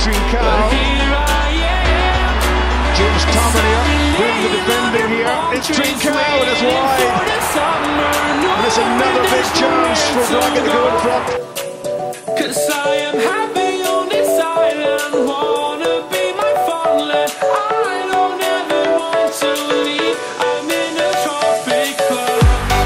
Trincao. James Tavernier doing the defending here. It's Trincao and it's wide. And it's another big chance for Braga to go in front. 'Cause I am happy on this island, wanna be my fatherland. I don't ever want to leave, I'm in a tropic club.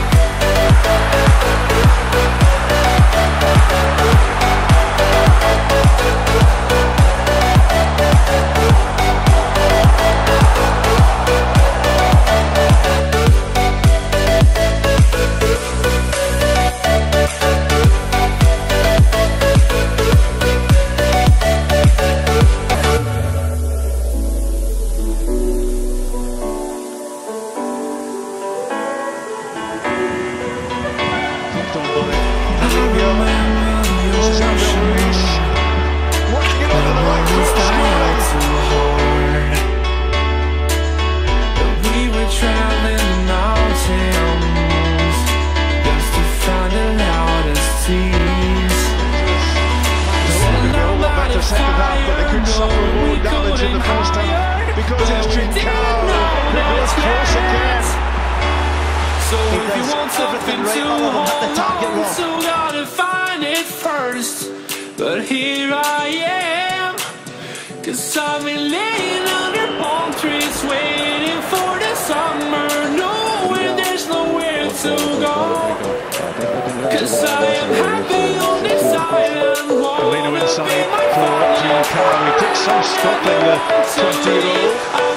Second half, but they could suffer more damage in the first half because it's Trincao who goes close again. So if you want something to hold on to, gotta find it first. But here I am, 'cause I've been laying under palm trees, waiting for the summer, knowing there's nowhere to go. 'Cause I am happy on this island. Inside for Trincao. He takes some stopping the 20-year-old.